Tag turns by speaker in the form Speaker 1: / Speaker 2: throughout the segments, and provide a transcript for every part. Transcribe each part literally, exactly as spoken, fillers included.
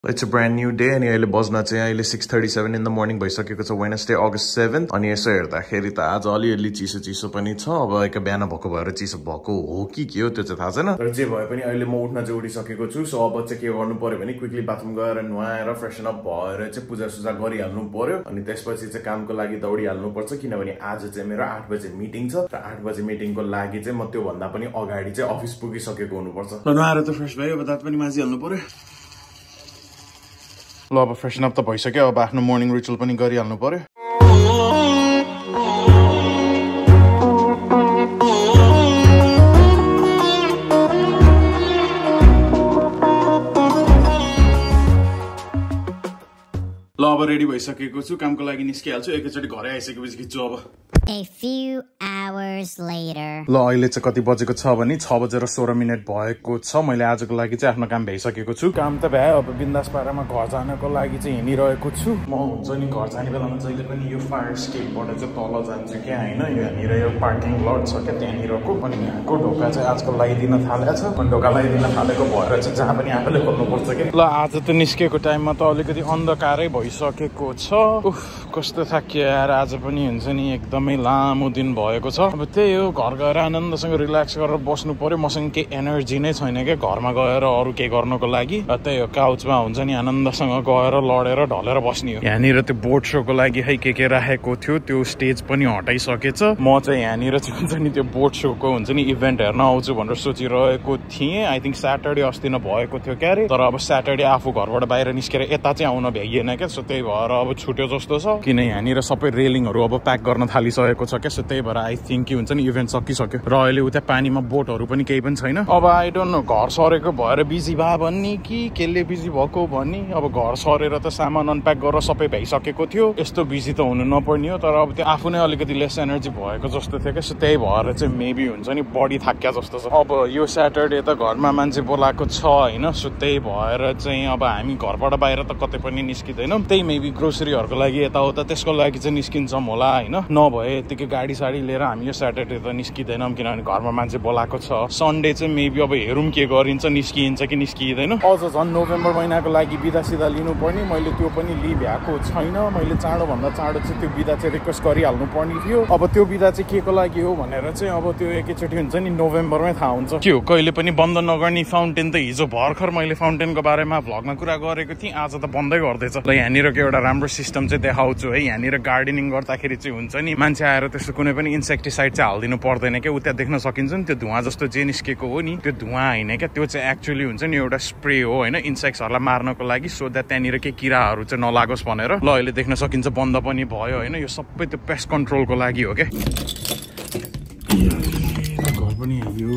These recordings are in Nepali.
Speaker 1: It's a brand new day अनि अहिले बज्न चाहिँ अहिले six thirty-seven in the morning भइसकेको छ Wednesday August seventh अनि यसो हेर्दाखेरि त आज अलिअलि चिसो चिसो पनि छ अब एक बिहान भएको भएर चिसो भएको हो कि के हो त्यो चाहिँ थाहा छैन तर जे भए पनि अहिले म उठ्न चाहिँ उठिसकेको छु सो अब चाहिँ के गर्नु पर्यो भने क्विकली बाथरुम गएर नुहाएर फ्रेसन अप भएर चाहिँ पूजा सुजा गरिहाल्नु पर्यो अनि त्यसपछि चाहिँ कामको लागि दौडिहाल्नु पर्छ किनभने आज चाहिँ मेरो आठ बजे मिटिङ छ र आठ बजे मिटिङको लागि चाहिँ म त्यो भन्दा पनि अगाडि चाहिँ अफिस पुगिसकेको हुनुपर्छ ल नुहाएर त फ्रेस भयो अब दाँत पनि माजिहाल्नु पर्यो ल अब फ्रेसन अप त भइसक्यो अब आफ्नो मर्निङ रिचुअल पनि गरिहाल्नु पर्यो ल अब रेडी भइसकेको छु कामको लागि निस्किहाल्छु एकैचोटि घरै आइसकेपछि खिच्छु अब
Speaker 2: A few hours later.
Speaker 1: ल अहिले चाहिँ कति बजेको छ भने छ बजेर सोह्र मिनट भएको छ मैले आजको लागि चाहिँ आफ्नो काम भ्याइसकेको छु काम त भ्यायो अब बिन्दास पारामा घर जानको लागि चाहिँ हिँडिरहेको छु म हुन्छ नि घर जाने बेलामा जहिले पनि यो फायर स्टेपबाट चाहिँ तल जान्छु क्या होइन यहाँनिर यो पार्किङ लट छ क्या त्यहाँनिरको अनि यहाँको ढोका चाहिँ आजकल लगाइदिन थालेको छ अनि ढोका लगाइदिन थालेको भएर चाहिँ जहाँ पनि आफैले खोल्नुपर्छ क्या ल आज त निस्केको टाइममा त अलिकति अन्धकारै भइसकेको छ उफ कस्तो थाक्यो यार आज पनि हुन्छ नि एकदमै लामो दिन भएको छ अब त्यही हो घर गएर आनन्दसँग रिल्याक्स गरेर बस्नु पर्यो मसँग केही एनर्जी नै छैन क्या घरमा गएर अरू केही गर्नको लागि त्यही हो काउचमा हुन्छ नि आनन्दसँग गएर लडेर ढलेर बस्ने हो यहाँनिर त्यो बोट सोको लागि है के के राखेको थियो त्यो स्टेज पनि हटाइसकेछ म चाहिँ यहाँनिर चाहिँ हुन्छ नि त्यो बोट सोको हुन्छ नि इभेन्ट हेर्न आउँछु भनेर सोचिरहेको थिएँ आई थिङ्क स्याटरडे अस्ति नै भएको थियो क्या अरे तर अब स्याटरडे आफू घरबाट बाहिर निस्केर यता चाहिँ आउन भ्याइएन क्या सो त्यही भएर अब छुट्यो जस्तो छ किन यहाँनिर सबै रेलिङहरू अब प्याक गर्न थालिसकेको छ क्या सो त्यही भएर आई थिङ्क कि हुन्छ नि इभेन्ट सकिसक्यो र अहिले उता पानीमा बोटहरू पनि केही पनि छैन अब आई डोन्ट नो घर सरेको भएर बिजी भए भन्ने कि केले बिजी भएको भन्ने अब घर सरेर त सामान अनप्याक गरेर सबै भइसकेको थियो यस्तो बिजी त हुनु नपर्ने हो तर अब त्यो आफू नै अलिकति लेस एनर्जी भएको जस्तो थियो क्या सो त्यही भएर चाहिँ मेबी हुन्छ नि बडी थाक्या जस्तो छ अब यो स्याटरडे त घरमा मान्छे बोलाएको छ होइन सो त्यही भएर चाहिँ अब हामी घरबाट बाहिर त कतै पनि निस्किँदैनौँ त्यही मेबी ग्रोसरीहरूको लागि यताउता त्यसको लागि चाहिँ निस्किन्छौँ होला होइन नभए यतिकै गाडी साडी लिएर हामी यो स्याटरडे त निस्किँदैनौँ किनभने घरमा मान्छे बोलाएको छ सन्डे चाहिँ मेबी अब हेरौँ के गरिन्छ निस्किन्छ कि निस्किँदैन अझ झन् नोभेम्बर महिनाको लागि बिदा सिधा लिनुपर्ने मैले त्यो पनि लिइ भ्याएको छैन मैले चाँडोभन्दा चाँडो चाहिँ त्यो बिदा चाहिँ रिक्वेस्ट गरिहाल्नु पर्ने थियो अब त्यो बिदा चाहिँ के को लागि हो भनेर चाहिँ अब त्यो एकैचोटि हुन्छ नि नोभेम्बरमै थाहा हुन्छ के हो कहिले पनि बन्द नगर्ने फाउन्टेन त हिजो भर्खर मैले फाउन्टेनको बारेमा भ्लगमा कुरा गरेको थिएँ आज त बन्दै गर्दैछ ल यहाँनिरको एउटा राम्रो सिस्टम चाहिँ देखाउँछु है यहाँनिर गार्डनिङ गर्दाखेरि चाहिँ हुन्छ नि मान्छे आएर त्यस्तो कुनै पनि इन्सेक्टिसाइड चाहिँ हालिदिनु पर्दैन क्या उता देख्न सकिन्छ नि त्यो धुवा जस्तो जे निस्केको हो नि त्यो धुवा होइन क्या त्यो चाहिँ एक्चुअली हुन्छ नि एउटा स्प्रे हो होइन इन्सेक्ट्सहरूलाई मार्नको लागि सो द्याट त्यहाँनिर केही किराहरू चाहिँ नलागोस् भनेर ल अहिले देख्न सकिन्छ बन्द पनि भयो होइन यो सबै त्यो पेस्ट कन्ट्रोलको लागि हो क्या घर पनि यो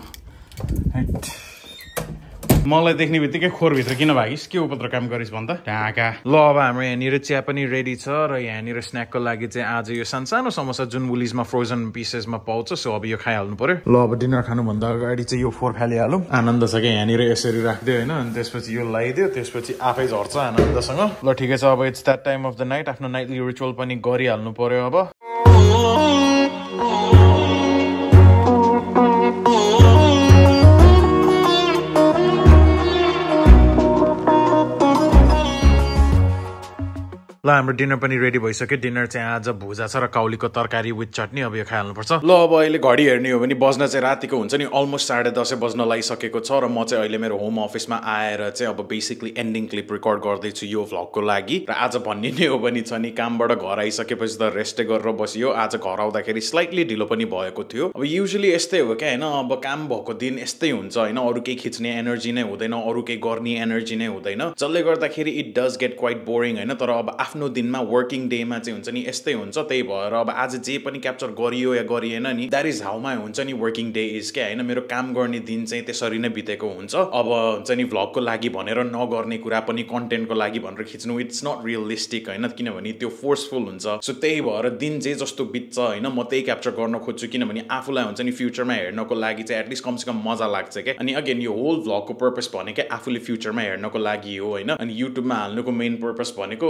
Speaker 1: मलाई देख्ने बित्तिकै खोरभित्र किन भागिस् के उपत्र काम गरिस् भन् त ढाका ल अब हाम्रो यहाँनिर चिया पनि रेडी छ र यहाँनिर स्न्याकको लागि चाहिँ आज यो सानो समोसा जुन वुलिजमा फ्रोजन पिसेसमा पाउँछ सो अब यो खाइहाल्नु पर्यो ल अब डिनर खानुभन्दा अगाडि चाहिँ यो फोर फालिहालौँ आनन्द छ क्या यहाँनिर यसरी राखिदियो होइन अनि त्यसपछि यो लगाइदियो त्यसपछि आफै झर्छ आनन्दसँग ल ठिकै छ अब it's that time of the night आफ्नो नाइटली रिचुअल पनि गरिहाल्नु पर्यो अब ल हाम्रो डिनर पनि रेडी भइसक्यो डिनर चाहिँ आज भुजा छ र काउलीको तरकारी विथ चटनी अब यो खाइहाल्नुपर्छ ल अब अहिले घडी हेर्ने हो भने बज्न चाहिँ रातिको हुन्छ नि अलमोस्ट साढे दसै बज्न लागिसकेको छ र म चाहिँ अहिले मेरो होम अफिसमा आएर चाहिँ अब बेसिकली एन्डिङ क्लिप रेकर्ड गर्दैछु यो भ्लगको लागि र आज भन्ने नै हो भने छ नि कामबाट घर आइसकेपछि त रेस्टै गरेर बसियो आज घर आउँदाखेरि स्लाइटली ढिलो पनि भएको थियो अब युजुअली यस्तै हो क्या होइन अब काम भएको दिन यस्तै हुन्छ होइन अरू केही खिच्ने एनर्जी नै हुँदैन अरू केही गर्ने एनर्जी नै हुँदैन जसले गर्दाखेरि it does get quite boring होइन तर अब आफ्नो दिनमा वर्किङ डेमा चाहिँ हुन्छ नि यस्तै हुन्छ त्यही भएर अब आज जे पनि क्याप्चर गरियो या गरिएन नि द्याट इज हाउ माई हुन्छ नि वर्किङ डे इज क्या होइन मेरो काम गर्ने दिन चाहिँ त्यसरी नै बितेको हुन्छ अब हुन्छ नि भ्लगको लागि भनेर नगर्ने कुरा पनि कन्टेन्टको लागि भनेर खिच्नु इट्स नट रियलिस्टिक होइन किनभने त्यो फोर्सफुल हुन्छ सो त्यही भएर दिन जे जस्तो बित्छ होइन म त्यही क्याप्चर गर्न खोज्छु किनभने आफूलाई हुन्छ नि फ्युचरमा हेर्नको लागि चाहिँ एटलिस्ट कमसेकम मजा लाग्छ क्या अनि अगेन यो होल भ्लगको पर्पस भनेकै आफूले फ्युचरमा हेर्नको लागि हो होइन अनि युट्युबमा हाल्नुको मेन पर्पस भनेको मैले पैसा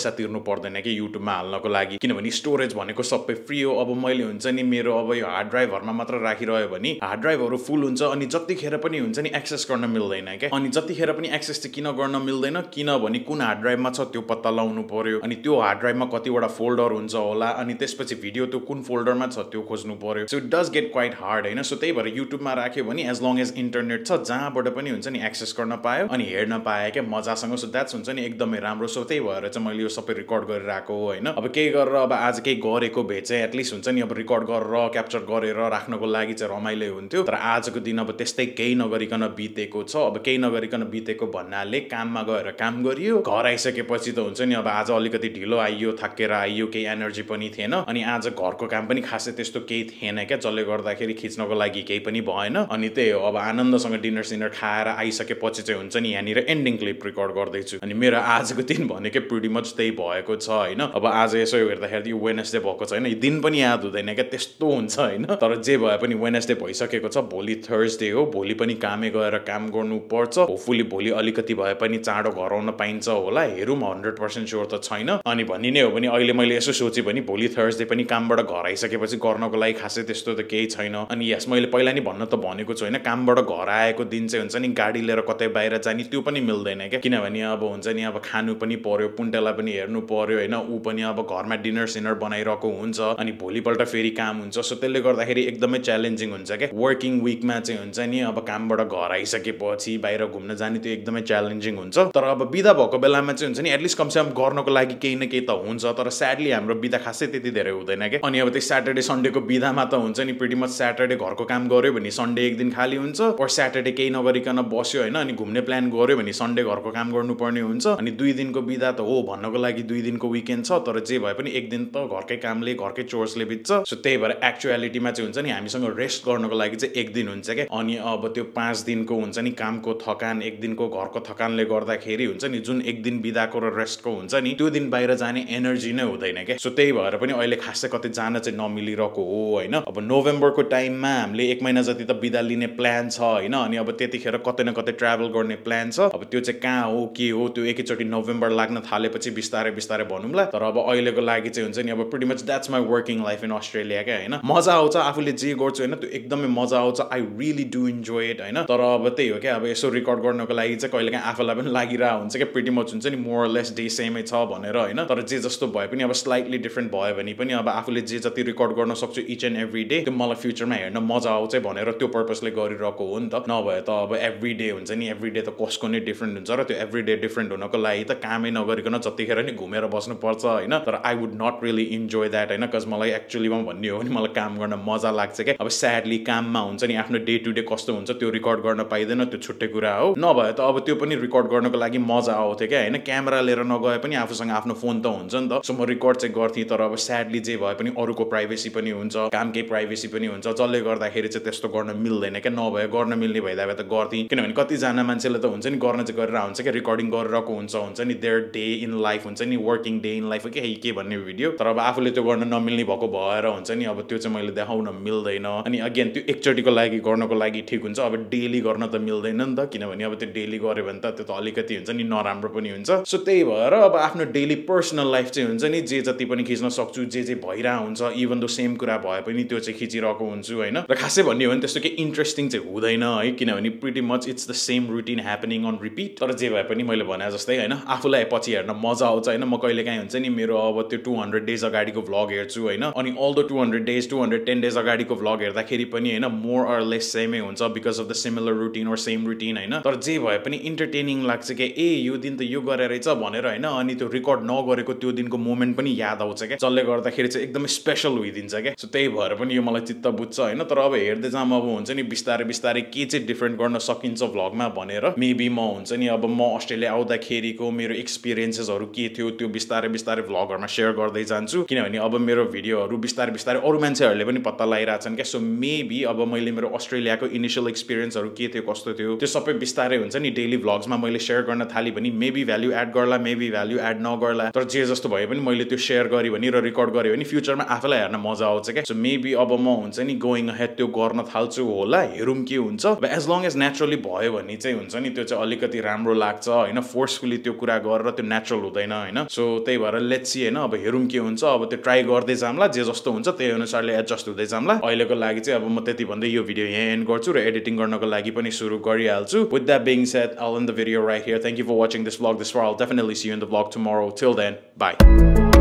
Speaker 1: पैसा तिर्नु पर्दैन कि युट्युबमा हाल्नको लागि किनभने स्टोरेज भनेको सबै फ्री हो अब मैले हुन्छ नि मेरो अब यो हार्ड ड्राइभहरुमा मात्र राखिरह्यो भने हार्ड ड्राइभहरु फुल हुन्छ अनि जतिखेर पनि हुन्छ नि एक्सेस गर्न मिल्दैन के अनि जतिखेर पनि एक्सेस चाहिँ किन गर्न मिल्दैन किनभने कुन हार्ड ड्राइभमा छ त्यो पत्ता लगाउनु पर्यो अनि त्यो हार्ड ड्राइभमा कतिवटा फोल्डर हुन्छ होला अनि त्यसपछि भिडियो त्यो कुन फोल्डरमा छ त्यो खोज्नु पर्यो so it does get quite hard हैन सो त्यही भएर युट्युबमा राख्यो भने एज लङ एज इन्टरनेट छ जहाँबाट पनि हुन्छ नि एक्सेस गर्न पायो अनि हेर्न पाए के मजासँग सो द्याट्स हुन्छ नि एकदमै राम्रो सो त्यही भएर चाहिँ मैले यो सबै रेकर्ड गरिराको हैन अब केही गरेर अब आज केही गरेको भए चाहिँ एटलिस्ट हुन्छ नि अब रेकर्ड गरेर क्याप्चर गरेर राख्नको लागि चाहिँ रमाइलो हुन्थ्यो तर आजको दिन अब त्यस्तै केही नगरिकन बितेको छ अब केही नगरिकन बितेको भन्नाले काममा गएर काम गरियो घर आइसकेपछि त हुन्छ नि अब आज अलिकति ढिलो आइयो थाकेर आइयो केही एनर्जी पनि थिएन अनि आज घरको काम पनि खासै त्यस्तो केही थिएन क्या जसले गर्दाखेरि खिच्नको लागि केही पनि भएन अनि त्यही हो अब आनन्दसँग डिनर सिनर खाएर आइसकेपछि चाहिँ हुन्छ नि यहाँनिर एन्डिङ क्लिप रेकर्ड गर्दैछु अनि मेरो आजको दिन भनेकै प्रिटी मच त्यही भएको छ हैन अब आज यसो हेर्दाखेरि यो वेडनेसडे भएको छ हैन यो दिन पनि याद हुँदैन क्या त्यस्तो हुन्छ हैन तर जे भए पनि वेडनेसडे भइसकेको छ भोलि थर्सडे हो भोलि पनि कामै गएर काम गर्नु पर्छ होपफुली भोलि अलिकति भए पनि चाँडो घर आउन पाइन्छ होला हेरौँ हन्ड्रेड पर्सेन्ट स्योर त छैन अनि भन्ने नै हो भने अहिले मैले यसो सोचेँ भने भोलि थर्सडे पनि कामबाट घर आइसकेपछि गर्नको लागि खासै त्यस्तो त केही छैन अनि यस मैले पहिला नि भन्न त भनेको छु हैन कामबाट घर आएको दिन चाहिँ हुन्छ नि गाडी लिएर कतै बाहिर जाने त्यो पनि मिल्दैन क्या किनभने अब हुन्छ नि अब खानु पनि पर्यो पुन्टेलाई पनि हेर्नु पर्यो हैन ऊ पनि अब घरमा डिनर सिनर बनाइरहेको हुन्छ अनि भोलिपल्ट फेरि काम हुन्छ सो त्यसले गर्दाखेरि एकदमै च्यालेन्जिङ हुन्छ क्या वर्किङ विकमा चाहिँ हुन्छ नि अब कामबाट घर आइसकेपछि बाहिर घुम्न जाने त्यो एकदमै च्यालेन्जिङ हुन्छ तर अब बिदा भएको बेलामा चाहिँ हुन्छ नि एटलिस्ट कमसेकम गर्नको लागि केही न केही त हुन्छ तर स्याडली हाम्रो बिदा खासै त्यति धेरै हुँदैन क्या अनि अब त्यो स्याटरडे सन्डेको बिदामा त हुन्छ नि प्रिटी मच स्याटरडे घरको काम गर्यो भने सन्डे एक दिन खाली हुन्छ और स्याटरडे केही नगरिकन बस्यो हैन अनि घुम्ने प्लान गर्यो भने सन्डे घरको काम गर्नुपर्ने हुन्छ अनि दुई दिनको बिदा त हो भन्नको लागि दुई दिनको विकेन्ड छ तर जे भए पनि एक दिन त घरकै कामले घरकै चोर्सले बित्छ सो त्यही भएर एक्चुअलिटीमा चाहिँ हुन्छ नि हामीसँग रेस्ट गर्नको लागि चाहिँ एक दिन हुन्छ क्या अनि अब त्यो पाँच दिनको हुन्छ नि कामको थकान एक दिनको घरको थकानले गर्दाखेरि हुन्छ नि जुन एक दिन बिदाको र रेस्टको हुन्छ नि त्यो दिन बाहिर जाने एनर्जी नै हुँदैन क्या सो त्यही भएर पनि अहिले खासै कतै जान चाहिँ नमिलिरहेको हो हैन अब नोभेम्बरको टाइममा हामीले एक महिना जति त बिदा लिने प्लान छ हैन अनि अब त्यतिखेर कतै न कतै ट्राभल गर्ने प्लान छ अब त्यो चाहिँ कहाँ हो के हो त्यो एकैचोटि नोभेम्बर लाग्न थालेपछि बिस्तारै बिस्तारै भनौँला तर अब अहिलेको लागि चाहिँ हुन्छ नि अब pretty much that's my working life in Australia क्या हैन मजा आउँछ आफूले जे गर्छु हैन त्यो एकदमै मजा आउँछ I really do enjoy it हैन तर अब त्यही हो क्या अब यसो रेकर्ड गर्नको लागि चाहिँ कहिलेकाहीँ आफूलाई पनि लागिरहेको हुन्छ क्या प्रिटी मच हुन्छ नि मोर लेस डे सेमै छ भनेर हैन तर जे जस्तो भए पनि अब स्लाइटली डिफ्रेन्ट भयो भने पनि अब आफूले जे जति रेकर्ड गर्न सक्छु इच एन्ड एभ्री डे त्यो मलाई फ्युचरमा हेर्न मजा आउँछ भनेर त्यो पर्पसले गरिरहेको हो नि त नभए त अब एभ्री डे हुन्छ नि एभ्री डे त कसको नै डिफ्रेन्ट हुन्छ र त्यो एभ्री डे डिफ्रेन्ट हुनको लागि त कामै नगरिकन जतिखेर नि घुमेर बस्नुपर्छ हैन तर I would not really enjoy that हैन कज मलाई एक्चुअलीमा भन्ने हो भने मलाई काम गर्न मजा लाग्छ क्या अब स्याडली काममा हुन्छ नि आफ्नो डे टु डे कस्तो हुन्छ त्यो रेकर्ड गर्न पाइँदैन त्यो छुट्टै कुरा हो नभए त अब त्यो पनि रेकर्ड गर्नको लागि मजा आउँथ्यो क्या हैन क्यामेरा लिएर नगए पनि आफूसँग आफ्नो फोन त हुन्छ नि त सो म रेकर्ड चाहिँ गर्थेँ तर अब स्याडली जे भए पनि अरूको प्राइभेसी पनि हुन्छ कामकै प्राइभेसी पनि हुन्छ जसले गर्दाखेरि चाहिँ त्यस्तो गर्न मिल्दैन क्या नभए गर्न मिल्ने भइदा भए त गर्थेँ किनभने कतिजना मान्छेले त हुन्छ नि गर्न चाहिँ गरेर हुन्छ क्या रेकर्डिङ गरिरहेको हुन्छ हुन्छ नि देयर डे इन लाइफ हुन्छ नि वर्किङ डे इन लाइफ के के भन्ने भिडियो तर अब आफूले त्यो गर्न नमिल्ने भएको भएर हुन्छ नि अब त्यो चाहिँ मैले देखाउन मिल्दैन अनि अगेन त्यो एकचोटिको लागि गर्नको लागि ठिक हुन्छ अब डेली गर्न त मिल्दैन नि त किनभने अब त्यो डेली गऱ्यो भने त त्यो त अलिकति हुन्छ नि नराम्रो पनि हुन्छ सो त्यही भएर अब आफ्नो डेली पर्सनल लाइफ चाहिँ हुन्छ नि जे जति पनि खिच्न सक्छु जे जे भइरहेको हुन्छ इभन दो सेम कुरा भए पनि त्यो चाहिँ खिचिरहेको हुन्छु होइन र खासै भन्ने हो भने त्यस्तो केही इन्ट्रेस्टिङ चाहिँ हुँदैन है किनभने pretty much it's the same routine happening on repeat तर जे भए पनि मैले भने जस्तै होइन आफूलाई पछि हेर्न मजा आउँछ होइन म कहिले काहीँ हुन्छ नि मेरो अब त्यो टू हन्ड्रेड डेज अगाडिको भ्लग हेर्छु होइन अनि all the two hundred days two hundred ten days अगाडिको भ्लग हेर्दाखेरि पनि होइन मोर अर लेस सेमै हुन्छ because of the similar routine और सेम रुटिन होइन तर जे भए पनि इन्टरटेनिङ लाग्छ क्या ए यो दिन त यो गरे रहेछ भनेर होइन अनि त्यो रेकर्ड नगरेको त्यो दिनको मोमेन्ट पनि याद आउँछ क्या जसले गर्दाखेरि चाहिँ एकदमै स्पेसल होइदिन्छ क्या सो त्यही भएर पनि यो मलाई चित्त बुझ्छ होइन तर अब हेर्दै जाम अब हुन्छ नि बिस्तारै बिस्तारै के चाहिँ डिफ्रेन्ट गर्न सकिन्छ भ्लगमा भनेर मेबी म हुन्छ नि अब म अस्ट्रेलिया आउँदाखेरिको मेरो एक्सपिरियन्सेसहरू के थियो त्यो बिस्तारै बिस्तारै भ्लगहरूमा सेयर गर्दै जान्छु किनभने अब मेरो भिडियोहरू बिस्तारै बिस्तारै अरू मान्छेहरूले पनि पत्ता लगाइरहेछन् क्या सो मेबी अब मैले मेरो अस्ट्रेलियाको इनिसियल एक्सपिरियन्सहरू के थियो कस्तो थियो त्यो सबै बिस्तारै हुन्छ नि डेली भ्लग्समा मैले सेयर गर्न थालेँ भने मेबी भ्याल्यु एड गर्ला मेबी भ्याल्यु एड नगर्ला तर जे जस्तो भए पनि मैले त्यो सेयर गरेँ भने र रेकर्ड गरेँ भने फ्युचरमा आफैलाई हेर्न मजा आउँछ क्या सो मेबी अब म हुन्छ नि गोइङ अहेड त्यो गर्न थाल्छु होला हेरौँ के हुन्छ एज लङ एज नेचुरली भयो भने चाहिँ हुन्छ नि त्यो चाहिँ अलिकति राम्रो लाग्छ होइन फोर्सफुली त्यो कुरा गरेर त्यो नेचुरल हुँदैन छैन हैन सो त्यही भएर लेट्स सी हैन अब हेरौँ के हुन्छ अब त्यो ट्राई गर्दै जाम्ला जे जस्तो हुन्छ त्यही अनुसारले एडजस्ट हुँदै जाम्ला अहिलेको लागि चाहिँ अब म त्यति भन्दै यो भिडियो यहाँ एन्ड गर्छु र एडिटिङ गर्नको लागि पनि सुरु गरिहाल्छु with that being said I'll end the video right here thank you for watching this vlog this far I'll definitely see you in the vlog tomorrow till then bye